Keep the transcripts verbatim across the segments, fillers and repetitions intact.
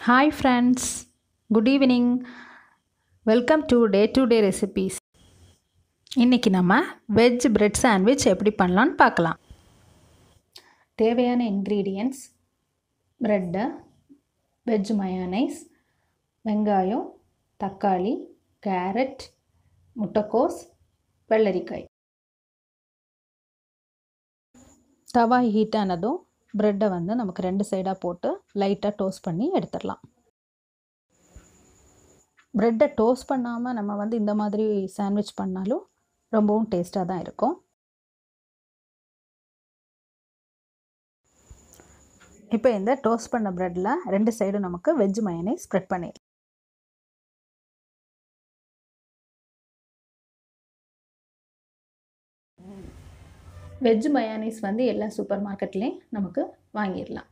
Hi friends, good evening. Welcome to day to day recipes. இன்னைக்கு நம்ம veg bread sandwich எப்படி பண்ணலாம்னு பார்க்கலாம். தேவையான இன்க்ரீடியன்ட்ஸ் பிரெட்டு, வெஜ் மயோனைஸ், வெங்காயம், தக்காளி, கேரட், முட்டைக்கோஸ், வெள்ளரிக்காய். தவா ஹீட் ஆனதும் பிரெட்டை வந்து நமக்கு ரெண்டு சைடாக போட்டு லைட்டாக டோஸ்ட் பண்ணி எடுத்துடலாம். பிரெட்டை டோஸ்ட் பண்ணாமல் நம்ம வந்து இந்த மாதிரி சாண்ட்விச் பண்ணாலும் ரொம்பவும் டேஸ்ட்டாக தான் இருக்கும். இப்போ இந்த டோஸ்ட் பண்ண பிரெட்டில் ரெண்டு சைடும் நமக்கு வெஜ் மயோனைஸ் ஸ்ப்ரெட் பண்ணிடலாம். வெஜ் மயோனைஸ் வந்து எல்லா சூப்பர் மார்க்கெட்லேயும் நமக்கு வாங்கிடலாம்.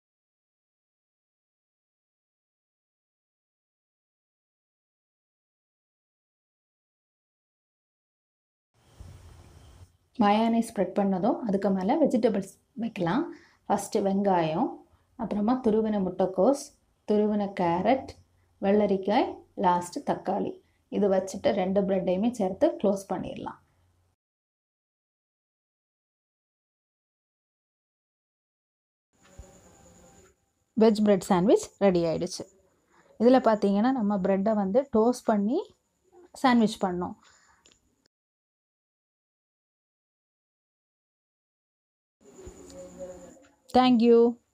மயோனைஸ் ஸ்ப்ரெட் பண்ணதும் அதுக்கு மேலே வெஜிடபிள்ஸ் வைக்கலாம். ஃபஸ்ட்டு வெங்காயம், அப்புறமா துருவின முட்டைக்கோஸ், துருவின கேரட், வெள்ளரிக்காய், லாஸ்ட்டு தக்காளி. இது வச்சுட்டு ரெண்டு ப்ரெட்டையுமே சேர்த்து க்ளோஸ் பண்ணிடலாம். வெஜ் பிரெட் சாண்ட்விச் ரெடி ஆகிடுச்சு. இதில் பார்த்தீங்கன்னா நம்ம ப்ரெட்டை வந்து டோஸ்ட் பண்ணி சாண்ட்விச் பண்ணோம். Thank you.